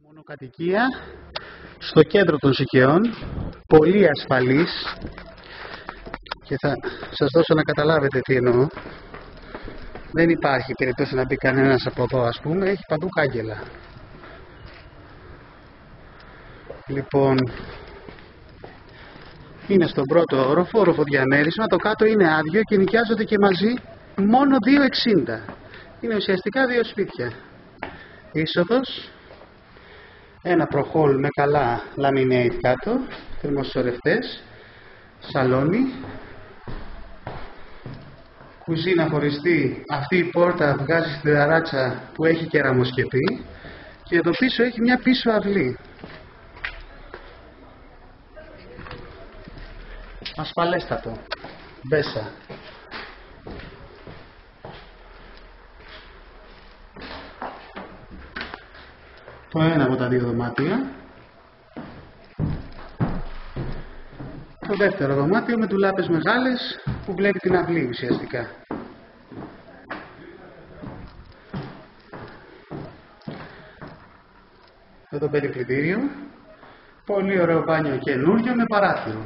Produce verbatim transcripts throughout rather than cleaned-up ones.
Μονοκατοικία στο κέντρο των Σικαιών, πολύ ασφαλής, και θα σας δώσω να καταλάβετε τι εννοώ. Δεν υπάρχει περίπτωση να μπει κανένας από εδώ, ας πούμε, έχει παντού κάγκελα. Λοιπόν, είναι στον πρώτο όροφο, όροφο διαμέρισμα, το κάτω είναι άδειο και νοικιάζονται και μαζί μόνο δύο εξήντα. Είναι ουσιαστικά δύο σπίτια. Είσοδος, ένα προχόλ με καλά laminate κάτω, θερμοσυσσωρευτές, σαλόνι, κουζίνα χωριστή. Αυτή η πόρτα βγάζει στην ταράτσα που έχει κεραμοσκεπή και εδώ πίσω έχει μια πίσω αυλή. Ασφαλέστατο, μπέσα. Το ένα από τα δύο δωμάτια. Το δεύτερο δωμάτιο με ντουλάπες μεγάλες που βλέπει την αυλή ουσιαστικά. Εδώ το περιπλητήριο. Πολύ ωραίο μπάνιο καινούριο με παράθυρο.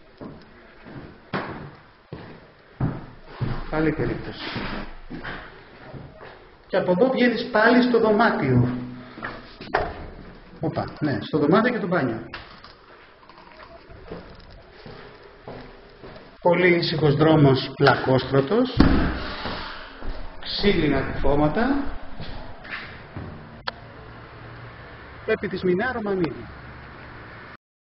Καλή περίπτωση. Και από εδώ βγαίνεις πάλι στο δωμάτιο. Οπα, ναι, στο δωμάτιο και το μπάνιο. Πολύ ήσυχος δρόμος, πλακόστρωτος, ξύλινα κουφώματα. Πρέπει της Μινά Ρωμανίδη.